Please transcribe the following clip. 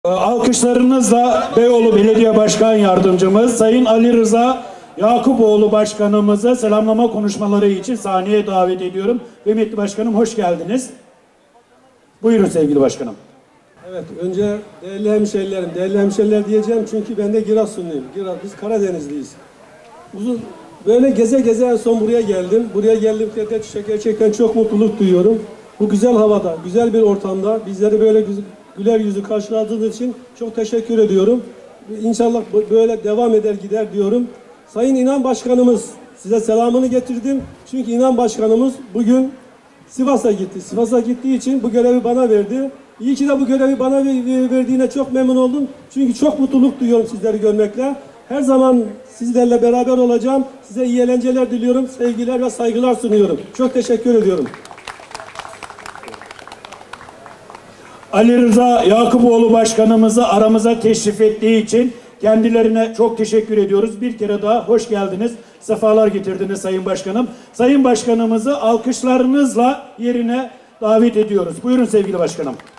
Alkışlarınızla Beyoğlu Belediye Başkan Yardımcımız Sayın Ali Rıza Yakupoğlu Başkanımızı selamlama konuşmaları için sahneye davet ediyorum. Kıymetli Başkanım, hoş geldiniz. Buyurun sevgili Başkanım. Evet, önce değerli hemşeriler diyeceğim çünkü ben de Giresunluyum. Biz Karadenizliyiz. Böyle geze geze en son buraya geldim. Buraya geldikçe gerçekten çok mutluluk duyuyorum. Bu güzel havada, güzel bir ortamda bizleri böyle güler yüzü karşıladığınız için çok teşekkür ediyorum. İnşallah böyle devam eder gider diyorum. Sayın İnan Başkanımız, size selamını getirdim. Çünkü İnan Başkanımız bugün Sivas'a gitti. Sivas'a gittiği için bu görevi bana verdi. İyi ki de bu görevi bana verdiğine çok memnun oldum. Çünkü çok mutluluk duyuyorum sizleri görmekle. Her zaman sizlerle beraber olacağım. Size iyi eğlenceler diliyorum. Sevgiler ve saygılar sunuyorum. Çok teşekkür ediyorum. Ali Rıza Yakupoğlu Başkanımızı aramıza teşrif ettiği için kendilerine çok teşekkür ediyoruz. Bir kere daha hoş geldiniz. Sefalar getirdiniz Sayın Başkanım. Sayın Başkanımızı alkışlarınızla yerine davet ediyoruz. Buyurun sevgili Başkanım.